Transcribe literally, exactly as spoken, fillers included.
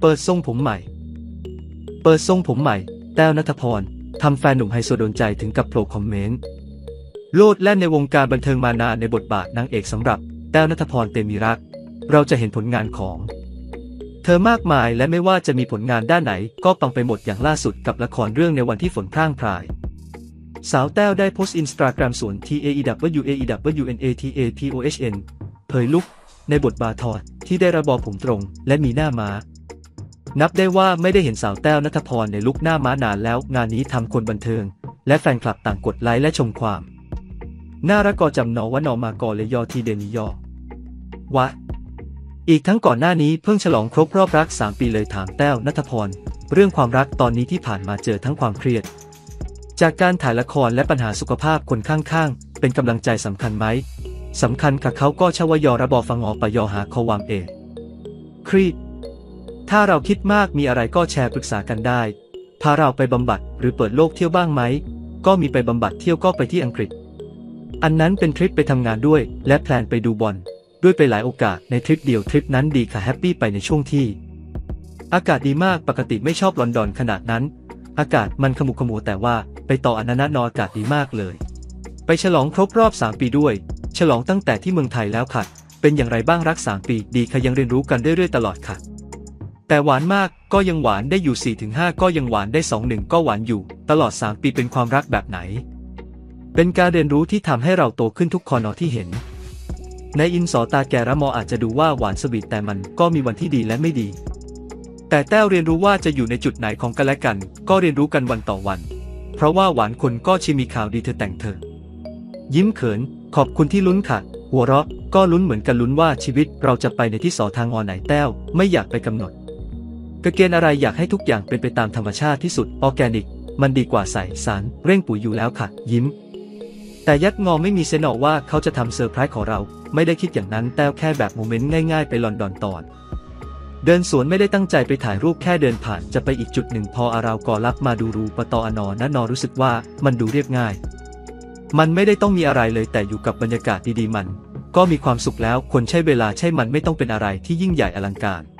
เปิดทรงผมใหม่เปิดทรงผมใหม่แต้วณัฐพรทำแฟนหนุ่มไฮโซโดนใจถึงกับโผล่คอมเมนต์โลดแล่นในวงการบันเทิงมานานในบทบาทนางเอกสำหรับแต้วณัฐพรเตมีรักเราจะเห็นผลงานของเธอมากมายและไม่ว่าจะมีผลงานด้านไหนก็ปังไปหมดอย่างล่าสุดกับละครเรื่องในวันที่ฝนพร่างพรายสาวแต้วได้โพสต์อินสตาแกรมส่วน ที เอ อี ดับเบิลยู เอ อี ดับเบิลยู เอ็น เอ ที เอ พี โอ เอช เอ็น เผยลุคในบทบาททอดที่ได้ระบอบผมตรงและมีหน้าม้านับได้ว่าไม่ได้เห็นสาวแต้วณัฐพรในลุคหน้าม้านานแล้วงานนี้ทำคนบันเทิงและแฟนคลับต่างกดไลค์และชมความน่ารักกอจำหนอวะนอมากอเลยยอทีเดนิยอวะอีกทั้งก่อนหน้านี้เพิ่งฉลองครบรอบรักสามปีเลยถามแต้วณัฐพรเรื่องความรักตอนนี้ที่ผ่านมาเจอทั้งความเครียดจากการถ่ายละครและปัญหาสุขภาพคนข้างๆเป็นกำลังใจสำคัญไหมสำคัญค่ะเขาก็ชวยอระบอฟังอปยอหาคอวามเอครีดถ้าเราคิดมากมีอะไรก็แชร์ปรึกษากันได้พาเราไปบำบัดหรือเปิดโลกเที่ยวบ้างไหมก็มีไปบำบัดเที่ยวก็ไปที่อังกฤษอันนั้นเป็นทริปไปทำงานด้วยและแพลนไปดูบอลด้วยไปหลายโอกาสในทริปเดียวทริปนั้นดีค่ะแฮปปี้ไปในช่วงที่อากาศดีมากปกติไม่ชอบลอนดอนขนาดนั้นอากาศมันขมุกขมัวแต่ว่าไปต่ออันนั้นนออากาศดีมากเลยไปฉลองครบรอบสามปีด้วยฉลองตั้งแต่ที่เมืองไทยแล้วค่ะเป็นอย่างไรบ้างรักสามปีดีค่ะยังเรียนรู้กันเรื่อยๆตลอดค่ะแต่หวานมากก็ยังหวานได้อยู่ สี่ถึงห้า ก็ยังหวานได้ สอง หนึ่ง ก็หวานอยู่ตลอดสามปีเป็นความรักแบบไหนเป็นการเรียนรู้ที่ทำให้เราโตขึ้นทุกคอนอที่เห็นในอินสอตาแกระมออาจจะดูว่าหวานสวีทแต่มันก็มีวันที่ดีและไม่ดีแต่แต้วเรียนรู้ว่าจะอยู่ในจุดไหนของกันและกันก็เรียนรู้กันวันต่อวันเพราะว่าหวานคนก็ชิมีข่าวดีเธอแต่งเธอยิ้มเขินขอบคุณที่ลุ้นค่ะหัวเราะก็ลุ้นเหมือนกันลุ้นว่าชีวิตเราจะไปในที่สอทางอไหนแต้วไม่อยากไปกำหนดกเกณฑ์อะไรอยากให้ทุกอย่างเป็นไปตามธรรมชาติที่สุดออร์แกนิกมันดีกว่าใส่สารเร่งปุ๋ยอยู่แล้วค่ะยิ้มแต่ยัดงอไม่มีเซนอว่าเขาจะทำเซอร์ไพรส์ของเราไม่ได้คิดอย่างนั้นแต้วแค่แบบโมเมนต์ง่ายๆไปลอนดอนตอนเดินสวนไม่ได้ตั้งใจไปถ่ายรูปแค่เดินผ่านจะไปอีกจุดหนึ่งพออาราวกอรับมาดูรูปตออนอนะนอรู้สึกว่ามันดูเรียบง่ายมันไม่ได้ต้องมีอะไรเลยแต่อยู่กับบรรยากาศดีๆมันก็มีความสุขแล้วคนใช้เวลาใช่มันไม่ต้องเป็นอะไรที่ยิ่งใหญ่อลังการ